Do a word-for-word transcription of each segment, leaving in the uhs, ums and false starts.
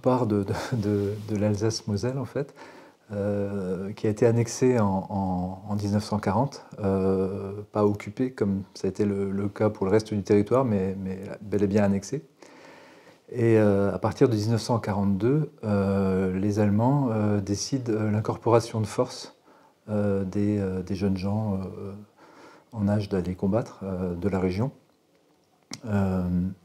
part de, de, de, de l'Alsace-Moselle, en fait, euh, qui a été annexée en, en, en mille neuf cent quarante, euh, pas occupée comme ça a été le, le cas pour le reste du territoire, mais, mais bel et bien annexée. Et euh, à partir de mille neuf cent quarante-deux, euh, les Allemands euh, décident l'incorporation de force euh, des, euh, des jeunes gens euh, en âge d'aller combattre euh, de la région. Euh,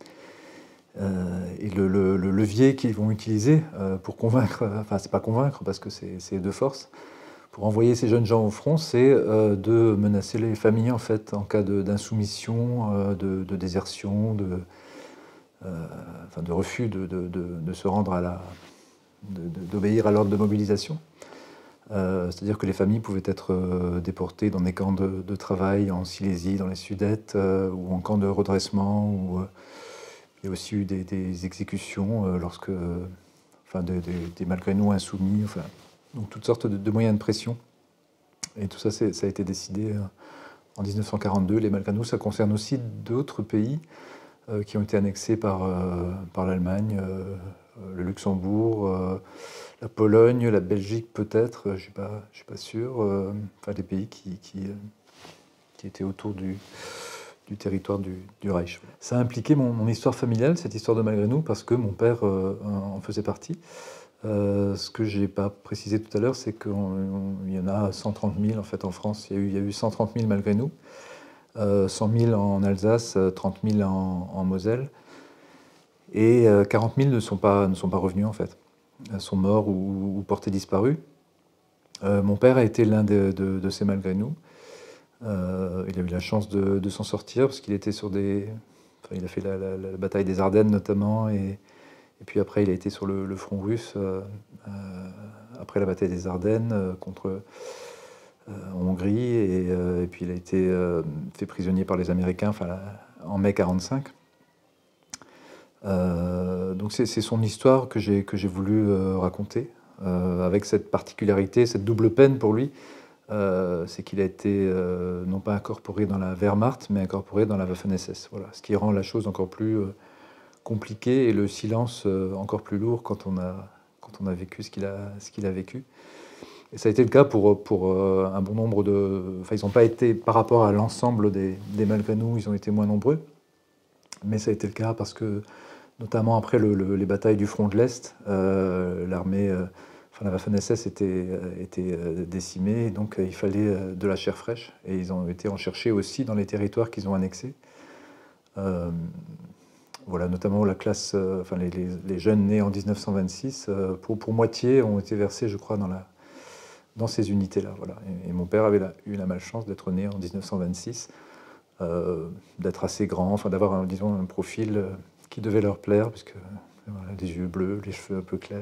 euh, et le, le, le levier qu'ils vont utiliser euh, pour convaincre, enfin c'est pas convaincre parce que c'est de force, pour envoyer ces jeunes gens au front, c'est euh, de menacer les familles en fait en cas d'insoumission, euh, de, de désertion, de, euh, enfin, de refus de, de, de, de se rendre à la, d'obéir à l'ordre de mobilisation. Euh, C'est-à-dire que les familles pouvaient être euh, déportées dans des camps de, de travail en Silésie, dans les Sudètes, euh, ou en camps de redressement. Ou, euh, il y a aussi eu des, des exécutions euh, lorsque, euh, enfin, des, des, des malgré nous insoumis, enfin, donc toutes sortes de, de moyens de pression. Et tout ça, ça a été décidé euh, en mille neuf cent quarante-deux. Les malgré nous, ça concerne aussi d'autres pays euh, qui ont été annexés par, euh, par l'Allemagne, euh, le Luxembourg, euh, la Pologne, la Belgique peut-être, je ne suis, suis pas sûr, euh, enfin des pays qui, qui, euh, qui étaient autour du, du territoire du, du Reich. Ça a impliqué mon, mon histoire familiale, cette histoire de malgré nous, parce que mon père euh, en faisait partie. Euh, ce que je n'ai pas précisé tout à l'heure, c'est qu'il y en a cent trente mille en fait en France. Il y a eu, il y a eu cent trente mille malgré nous, euh, cent mille en Alsace, trente mille en, en Moselle, et euh, quarante mille ne sont pas, ne sont pas revenus en fait. Elles sont morts ou, ou portés disparus. Euh, mon père a été l'un de, de, de ces malgré nous. Euh, il a eu la chance de, de s'en sortir parce qu'il était sur des... Enfin, il a fait la, la, la bataille des Ardennes notamment, et, et puis après il a été sur le, le front russe euh, euh, après la bataille des Ardennes euh, contre euh, Hongrie, et, euh, et puis il a été euh, fait prisonnier par les Américains enfin, la, en mai quarante-cinq. Euh, donc c'est son histoire que j'ai que j'ai voulu euh, raconter, euh, avec cette particularité, cette double peine pour lui. Euh, c'est qu'il a été euh, non pas incorporé dans la Wehrmacht, mais incorporé dans la Waffen-S S. Voilà, ce qui rend la chose encore plus euh, compliquée et le silence euh, encore plus lourd quand on a, quand on a vécu ce qu'il a, ce qu'il a vécu. Et ça a été le cas pour, pour euh, un bon nombre de... Enfin, ils n'ont pas été, par rapport à l'ensemble des, des malgré nous, ils ont été moins nombreux. Mais ça a été le cas parce que, notamment après le, le, les batailles du front de l'Est, euh, l'armée... Euh, Enfin, la Waffen-S S était, était décimée, et donc il fallait de la chair fraîche. Et ils ont été en chercher aussi dans les territoires qu'ils ont annexés. Euh, voilà, notamment la classe, euh, enfin les, les, les jeunes nés en mille neuf cent vingt-six, euh, pour, pour moitié ont été versés, je crois, dans, la, dans ces unités-là. Voilà. Et, et mon père avait la, eu la malchance d'être né en mille neuf cent vingt-six, euh, d'être assez grand, enfin d'avoir, disons, un profil euh, qui devait leur plaire, puisque voilà, des yeux bleus, les cheveux un peu clairs.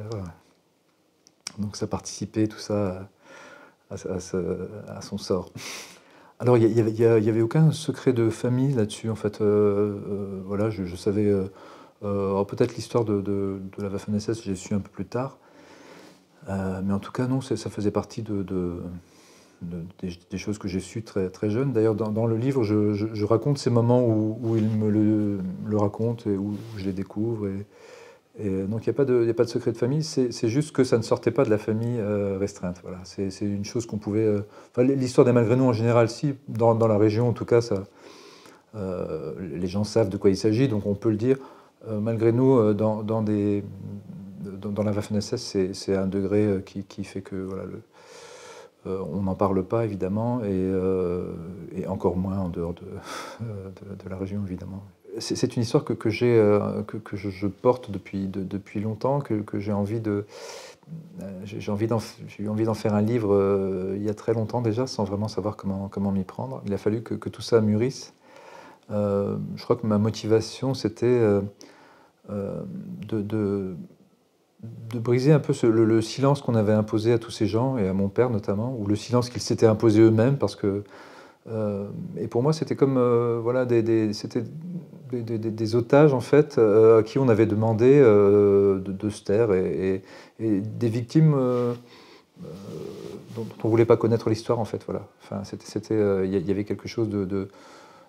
Donc ça participait, tout ça, à, à, à son sort. Alors, il n'y avait, avait aucun secret de famille là-dessus, en fait. Euh, euh, voilà, je, je savais... Euh, euh, peut-être l'histoire de, de, de la Waffen-S S, j'ai su un peu plus tard. Euh, mais en tout cas, non, ça faisait partie de, de, de, des, des choses que j'ai su très, très jeune. D'ailleurs, dans, dans le livre, je, je, je raconte ces moments où, où il me le, le raconte et où je les découvre. Et, Et donc il n'y a, a pas de secret de famille, c'est juste que ça ne sortait pas de la famille euh, restreinte. Voilà. C'est une chose qu'on pouvait... Euh, enfin, l'histoire des malgré nous en général, si, dans, dans la région en tout cas, ça, euh, les gens savent de quoi il s'agit, donc on peut le dire. Euh, malgré nous, euh, dans, dans, des, dans, dans la Waffen-S S, c'est un degré euh, qui, qui fait que voilà, le, euh, on n'en parle pas évidemment, et, euh, et encore moins en dehors de, de, de la région évidemment. C'est une histoire que, que j'ai, euh, que, que je, je porte depuis, de, depuis longtemps, que, que j'ai envie de, euh, j'ai envie d'en, j'ai eu envie d'en faire un livre euh, il y a très longtemps déjà, sans vraiment savoir comment, comment m'y prendre. Il a fallu que, que tout ça mûrisse. Euh, je crois que ma motivation, c'était euh, euh, de, de, de briser un peu ce, le, le silence qu'on avait imposé à tous ces gens, et à mon père notamment, ou le silence qu'ils s'étaient imposé eux-mêmes, parce que Euh, et pour moi, c'était comme euh, voilà, des, des, c'était des, des, des otages en fait, euh, à qui on avait demandé euh, de, de se taire, et, et, et des victimes euh, euh, dont, dont on ne voulait pas connaître l'histoire en fait. Voilà. Enfin, c'était, c'était, euh, y, y avait quelque chose de, de,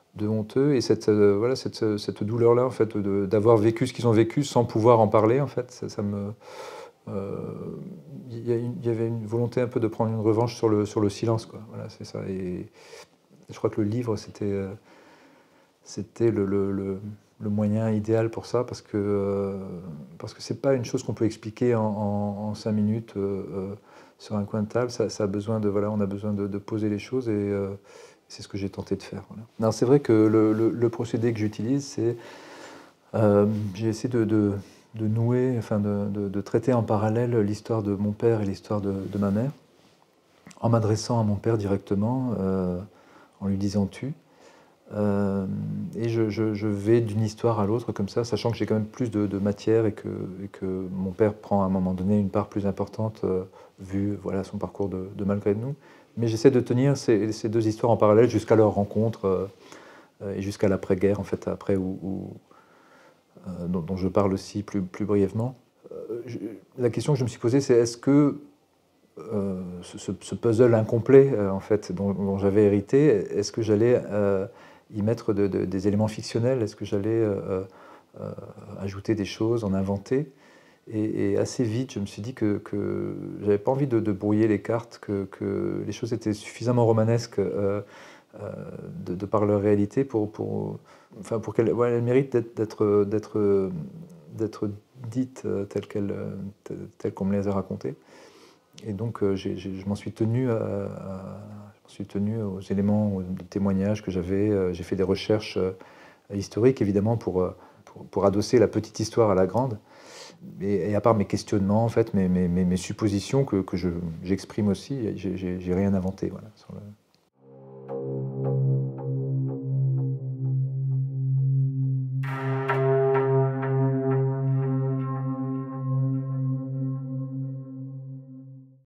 de honteux, et cette, euh, voilà, cette, cette douleur-là, en fait, d'avoir vécu ce qu'ils ont vécu sans pouvoir en parler, en fait, ça, ça me... euh, Il y, a une- il y avait une volonté un peu de prendre une revanche sur le, sur le silence, quoi. Voilà, c'est ça. Et je crois que le livre, c'était euh, c'était le, le, le- le moyen idéal pour ça, parce que euh, parce que c'est pas une chose qu'on peut expliquer en, en- en cinq minutes euh, euh, sur un coin de table. Ça, ça a besoin de, voilà, on a besoin de, de poser les choses, et euh, c'est ce que j'ai tenté de faire. Voilà. Non, c'est vrai que le, le- le procédé que j'utilise, c'est euh, j'ai essayé de, de- de nouer, enfin de, de- de traiter en parallèle l'histoire de mon père et l'histoire de, de ma mère, en m'adressant à mon père directement, euh, en lui disant tu. Euh, et je, je- je vais d'une histoire à l'autre comme ça, sachant que j'ai quand même plus de, de matière, et que, et que mon père prend à un moment donné une part plus importante, euh, vu voilà, son parcours de, de malgré nous. Mais j'essaie de tenir ces, ces deux histoires en parallèle jusqu'à leur rencontre, euh, et jusqu'à l'après-guerre, en fait, après, où, où, euh, dont, dont je parle aussi plus, plus brièvement. Euh, je- la question que je me suis posée, c'est est-ce que euh, ce, ce- ce puzzle incomplet, euh, en fait, dont, dont j'avais hérité, est-ce que j'allais euh, y mettre de- de- des éléments fictionnels? Est-ce que j'allais euh, euh, ajouter des choses, en inventer? Et, et assez vite, je me suis dit que, que j'avais pas envie de, de brouiller les cartes, que, que les choses étaient suffisamment romanesques, euh, euh, de, de par leur réalité, pour, pour, enfin pour qu'elles ouais, elles méritent d'être, d'être, d'être, d'être dites euh, telles qu'elles, euh, telles qu'on me les a racontées. Et donc, euh, j'ai- j'ai- je m'en suis tenu, à, à- je m'en suis tenu aux éléments de témoignages que j'avais. Euh, J'ai fait des recherches euh, historiques, évidemment, pour, euh, pour, pour adosser la petite histoire à la grande. Et, et à part mes questionnements, en fait, mes, mes, mes, mes suppositions que, que je- j'exprime aussi, j'ai j'ai- j'ai rien inventé. Voilà, sur le...